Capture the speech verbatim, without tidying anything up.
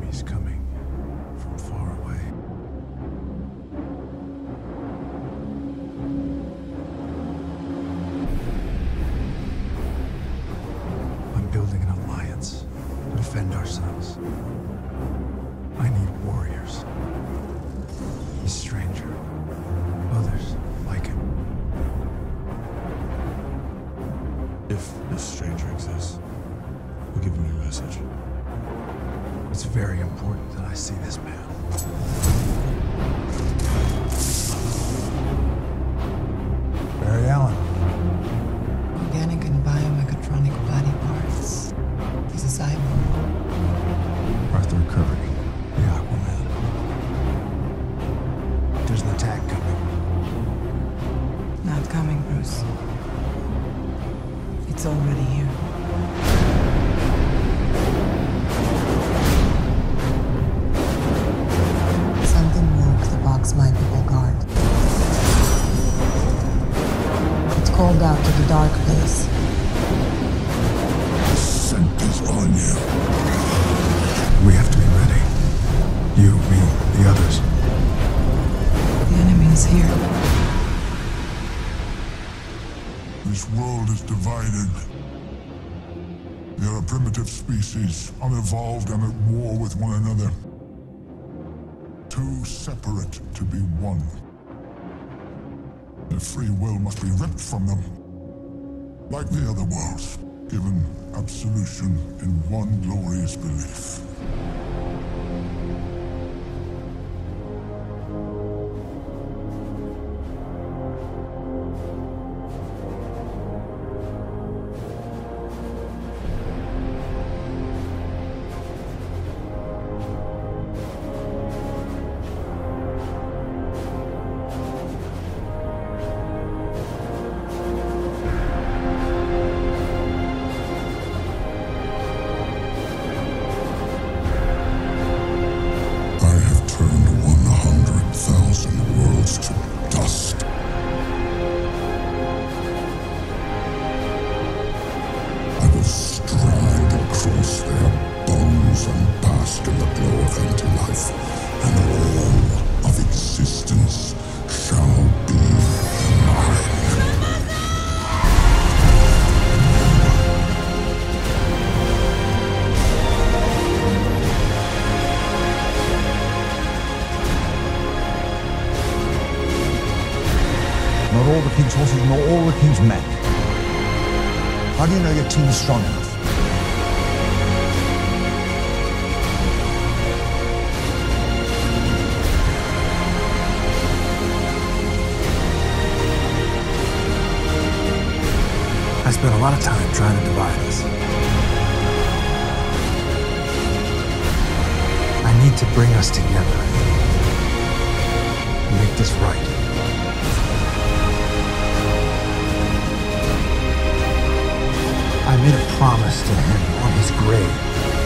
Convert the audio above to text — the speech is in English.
enemies coming from far away. I'm building an alliance to defend ourselves. I need warriors. He's a stranger. Others like him. If this stranger exists, we'll give him your message. It's very important that I see this man. Barry Allen. Organic and biomechatronic body parts. He's a cyborg. Arthur Curry, the Aquaman. There's an attack coming. Not coming, Bruce. It's already here. Something broke the box my people guard. It's called out to the dark place. The scent is on you. We have to be ready. You, me, the others. The enemy is here. This world is divided. There are primitive species, unevolved and at war with one another. Too separate to be one. Their free will must be ripped from them. Like the other worlds, given absolution in one glorious belief. To dust. I will stride across their bones and bask in the glow of empty life, and all of existence shall be mine. Not all the king's horses, nor all the king's men. How do you know your team is strong enough? I spent a lot of time trying to divide us. I need to bring us together. Make this right. I made a promise to him on his grave.